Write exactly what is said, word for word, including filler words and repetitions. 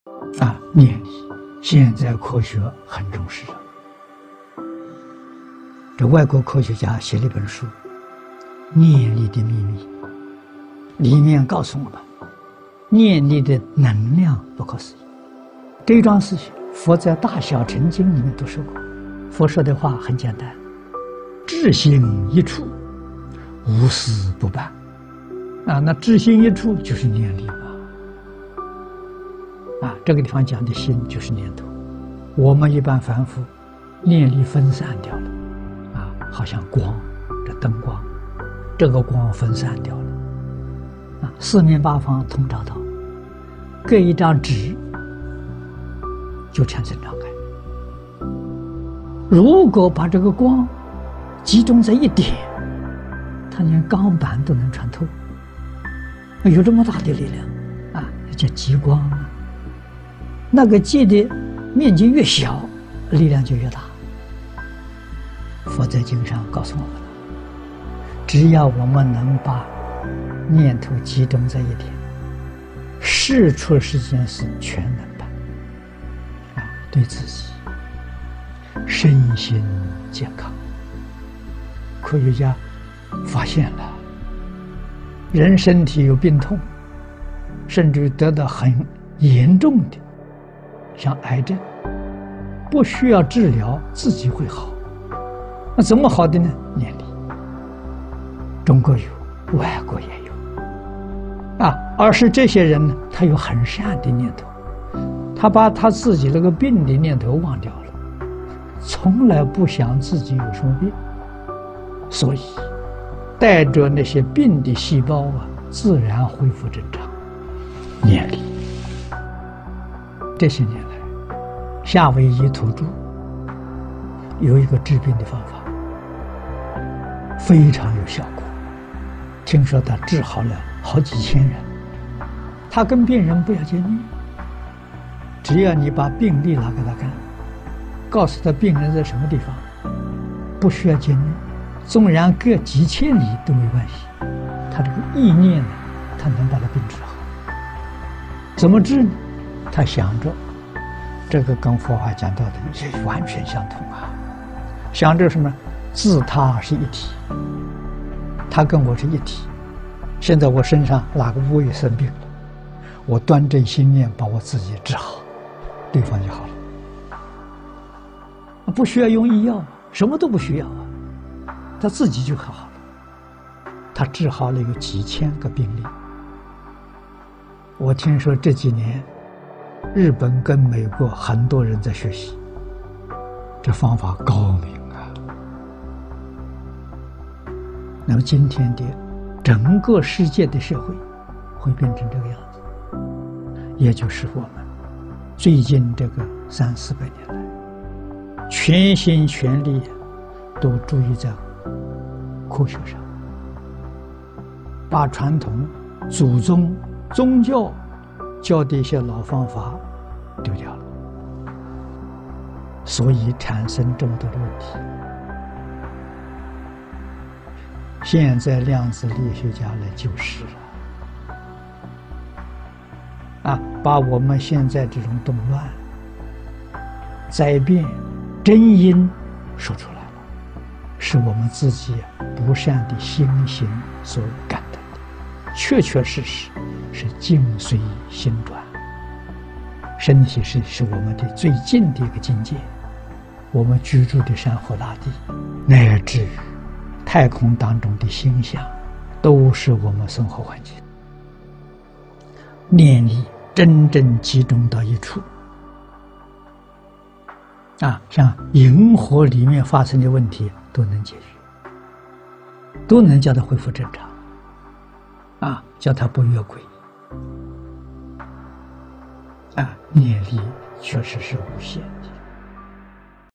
啊，念力，现在科学很重视了。这外国科学家写了一本书《念力的秘密》，里面告诉我们，念力的能量不可思议。这一桩事情，佛在《大小乘经》里面都说过。佛说的话很简单：至心一处，无事不办。啊，那至心一处就是念力嘛。啊，这个地方讲的心就是念头。我们一般凡夫，念力分散掉了，啊，好像光，这灯光，这个光分散掉了，啊，四面八方通照到，各一张纸就产生障碍。如果把这个光集中在一点，它连钢板都能穿透，有这么大的力量啊，叫极光啊。那个界的面积越小，力量就越大。佛在经上告诉我们了，只要我们能把念头集中在一点，事出世间事全能办啊，对自己身心健康。科学家发现了，人身体有病痛，甚至得到很严重的，像癌症，不需要治疗，自己会好。那怎么好的呢？念力。中国有，外国也有啊。而是这些人呢，他有很善的念头，他把他自己那个病的念头忘掉了，从来不想自己有什么病，所以带着那些病的细胞啊，自然恢复正常。念力。这些年来，夏威夷土著有一个治病的方法，非常有效果。听说他治好了好几千人。他跟病人不要见面，只要你把病历拿给他看，告诉他病人在什么地方，不需要见面，纵然隔几千里都没关系。他这个意念呢，他能把他病治好。怎么治呢？他想着，这个跟佛法讲到的也完全相同啊。想着什么？自他是一体，他跟我是一体。现在我身上哪个部位生病了，我端正心念，把我自己治好，对方就好了。不需要用医药，什么都不需要啊，他自己就好了。他治好了有几千个病例。我听说这几年，日本跟美国很多人在学习，这方法高明啊。那么今天的整个世界的社会会变成这个样子，也就是我们最近这个三四百年来，全心全力都注意在科学上，把传统祖宗宗教教的一些老方法丢掉了，所以产生这么多的问题。现在量子力学家来救世了，啊，把我们现在这种动乱、灾变、真因说出来了，是我们自己不善的心行所感得的，确确实实是境随心转。身体是是我们的最近的一个境界，我们居住的山河大地，乃至于太空当中的星象，都是我们生活环境。念力真正集中到一处，啊，像银河里面发生的问题都能解决，都能叫它恢复正常，啊，叫它不越轨。啊，念力确实是无限。